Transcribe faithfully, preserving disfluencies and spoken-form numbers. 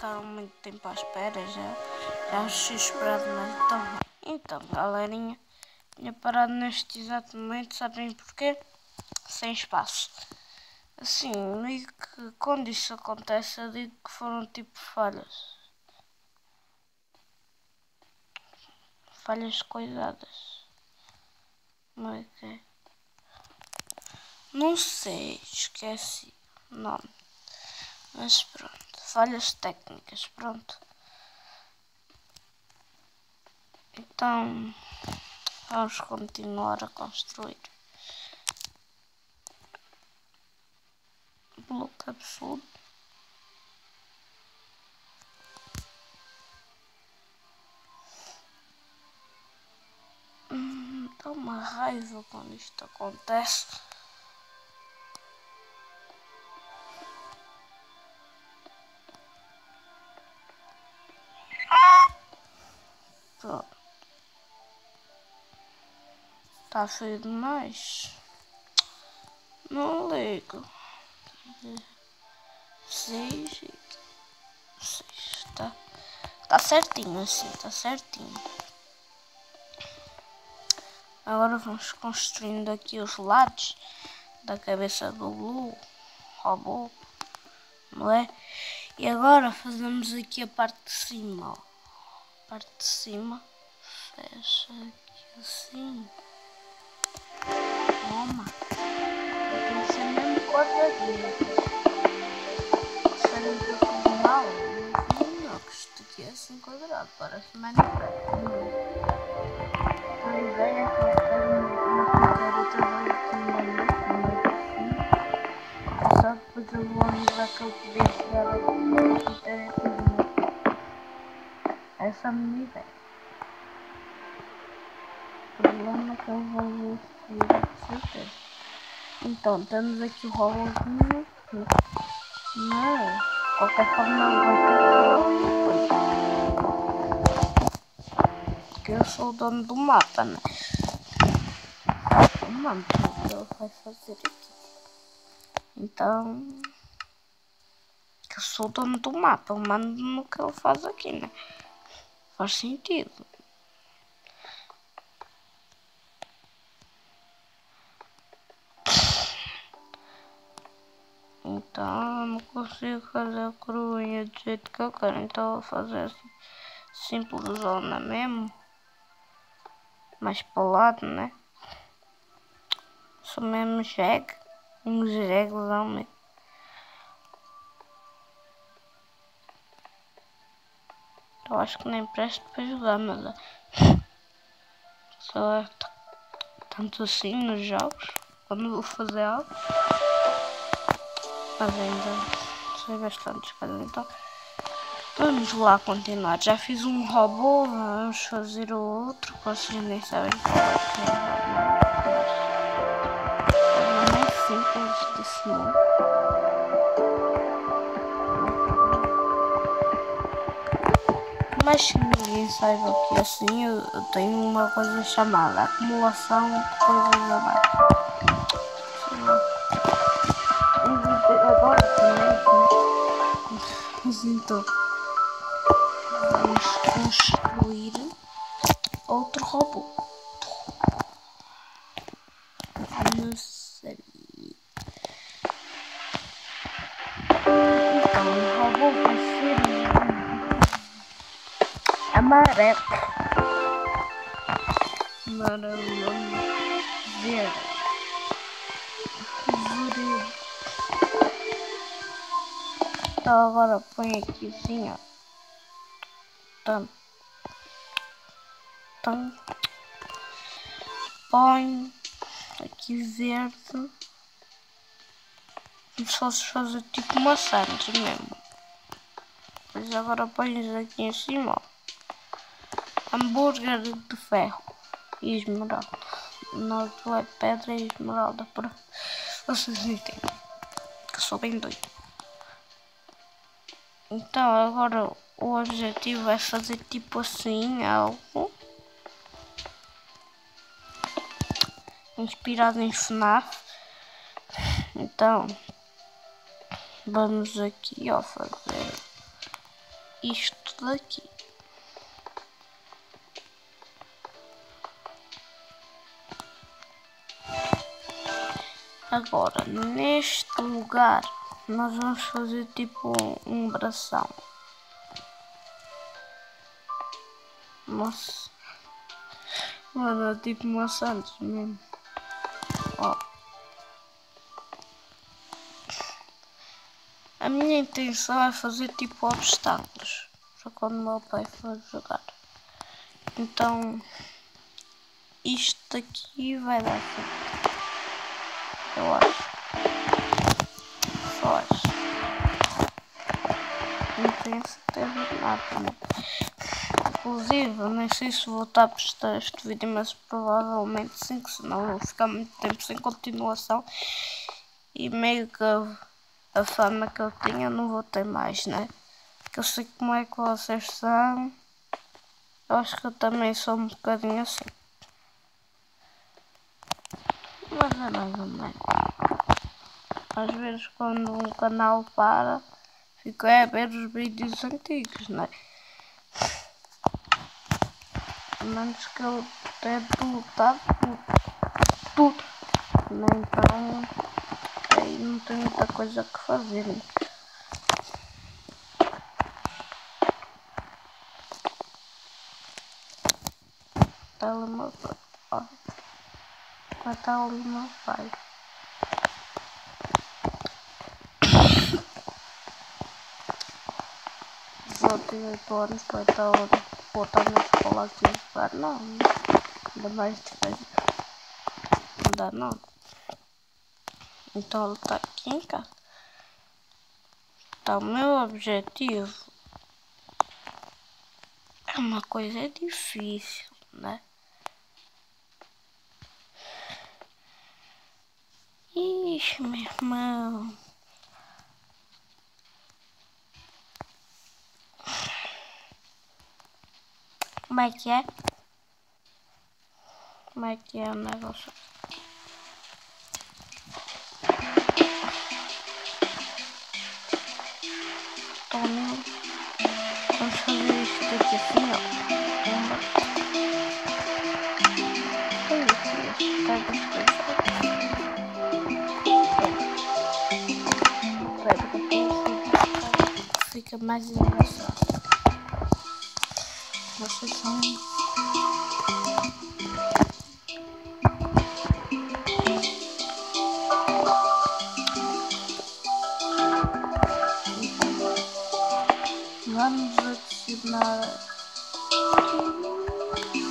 ficaram muito tempo à espera, já, já os tinha esperado mais. Então, então, galerinha, tinha parado neste exato momento, sabem porquê? Sem espaço. Assim, digo que quando isso acontece, eu digo que foram tipo falhas. Falhas coisadas. Como é que é? Não sei, esqueci o nome. Mas pronto, falhas técnicas, pronto. Então, vamos continuar a construir. Bloco absoluto. Hum, dá uma raiva quando isto acontece. Pronto. Tá feio demais. Não ligo. Seis. Seis. Tá, tá certinho assim, tá certinho. Agora vamos construindo aqui os lados da cabeça do Blue robô, não é? E agora fazemos aqui a parte de cima, ó. A parte de cima. Fecha aqui assim. Toma. Tem que ser mesmo quadradinho. Se for um pouco mal, não, que isto aqui é assim quadrado, parece Minecraft. A ideia é que eu quero uma picareta aqui no só depois eu vou avisar que eu podia chegar aqui. Essa é a minha ideia. O problema é que eu vou destruir, com certeza. Então, temos aqui o robôzinho. Mas, de qualquer forma, eu vou ter porque eu sou o dono do mapa, né? O mano, o que ele vai fazer aqui? Então, eu sou o dono do mapa, eu mando no que ele faz aqui, né? Faz sentido. Então eu não consigo fazer a coroinha do jeito que eu quero, então eu vou fazer assim, simplesona mesmo, mais para o lado, né? Sou mesmo jegue, um jeguezão mesmo. Eu acho que nem presto para jogar, mas só é tanto assim nos jogos, quando vou fazer algo. Mas ainda sei bastante coisas, então vamos lá continuar. Já fiz um robô, vamos fazer o outro, que vocês nem sabem qual é que é. É mais simples desse mundo. Mas se ninguém saiba que assim eu, eu tenho uma coisa chamada acumulação de coisas abaixo. Agora também, mas então vamos construir outro robô. Não sei. Então o robô vai ser amarelo. Amarelo. Verde. Verde. Então agora põe aqui assim, ó. Então, então põe aqui verde. Como se fosse fazer tipo maçãs mesmo. Depois agora pões aqui em cima, ó. Hambúrguer de ferro e esmeralda. Não é pedra e esmeralda, para vocês entendem. Que eu sou bem doido. Então agora o objetivo é fazer tipo assim algo inspirado em F NAF. Então vamos aqui ó fazer isto daqui. Agora, neste lugar, nós vamos fazer tipo um bração. Nossa, mano, tipo maçãs mesmo. Ó. A minha intenção é fazer tipo obstáculos para quando o meu pai for jogar. Então, isto aqui vai dar certo. Eu acho. Só acho. Não tenho certeza de nada, né? Inclusive, eu nem sei se vou estar a postar este vídeo, mas provavelmente sim, que senão vou ficar muito tempo sem continuação. E meio que a, a fama que eu tinha não vou ter mais, né? Que eu sei como é que vocês são. Eu acho que eu também sou um bocadinho assim. Mas é mais ou menos. Às vezes quando um canal para, fico é a ver os vídeos antigos, né? A menos que eu tenha lutado por tudo. Então aí não tem muita coisa que fazer, né? Tá ali meu pai. Ó. Vai estar ali meu pai. dezoito e oito anos vai estar voltar na escola aqui a jogar. Não, ainda mais diferente. Não dá não. Então ele tá aqui em casa. Então o meu objetivo é uma coisa difícil, né? Ixi, meu irmão. Como é que é? Como é que é o negócio? Tome. Vamos fazer isso daqui assim, ó. Uma. Foi isso, pega as coisas. Pega depois. Fica mais engraçado. Vocês são... Vamos adicionar